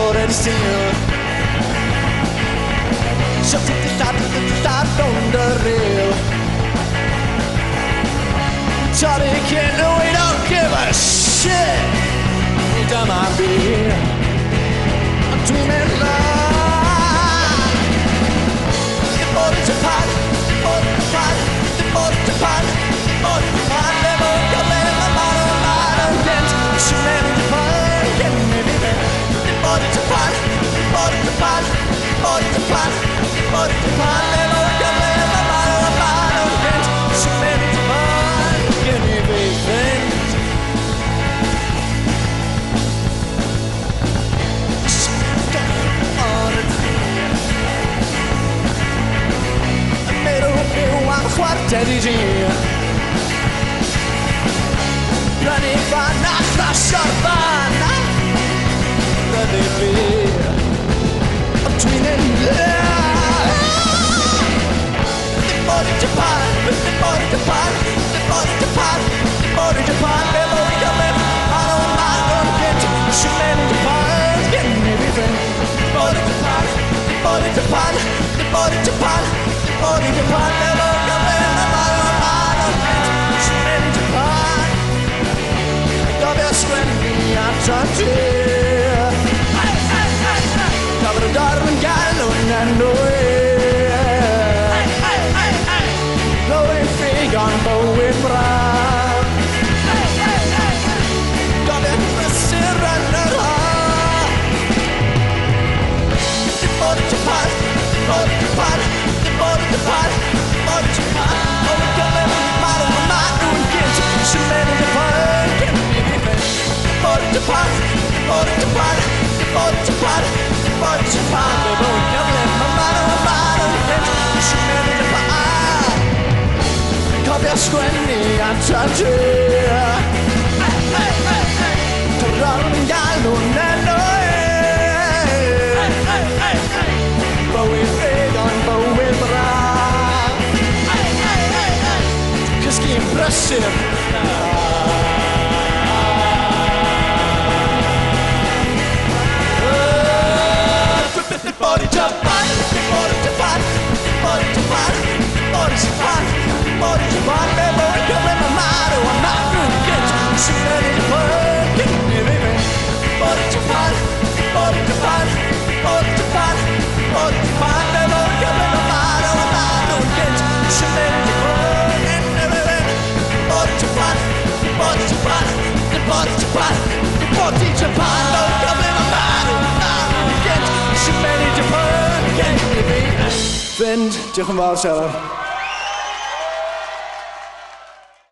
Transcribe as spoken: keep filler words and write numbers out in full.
already seen. So take the start, take the start on the rail. Charlie can't know we don't give a shit. Anytime I be here, I'm dreaming love. The body to pot, the body to pot, the body to pot, the body to pot. Never come in my mind, my mind again. She made me fun, get me baby. The body to pot, the body to pot, the body to pot, the body to pot. Never come in my mind, my mind again. She made me fun, get me baby. Quarte di gin Planifana lascia urbana Da devi Between and The body to pot The body to pot The body to pot The body to pot Memory of it I don't I don't get you She made it to pot Get me everything The body to pot The body to pot The body to pot The body to pot Never Hey, hey, hey, hey. Cover the daughter and gallo and no way. Hey, hey, hey, hey. Blowing fig on Bowie Brown. Hey, hey, hey, hey. Got it for Cyrano. The body to pot, the body to pot, the body to pot, the body to pot. Oh, we got it, model, model, and get you. She made it to pot, get me, baby. Body to pot, body to pot, body to pot, body to pot. Baby, we can't let my mind on my mind on it. She made it to pot. Copia squenny, I'm touching. Hey, hey, hey, hey. To run and gallo, nano. Hey, hey, hey, hey. Bowie fig on Bowie Brown. Hey, hey, hey, hey. Cause keep brushing. Body to pot, body to pot, body to pot, body to pot, body to pot. Never come in my mind, oh I'm not gonna get you. She made it work, get me baby. Body to pot, body to pot, body to pot, body to pot. Never come in my mind, oh I'm not gonna get you. She made it work, get me baby. Body to pot, body to pot, body to pot, body to pot. Never come in my mind, oh I'm not gonna get you. She made it to burn, can't you be? Vind, zeg hem wel zelf.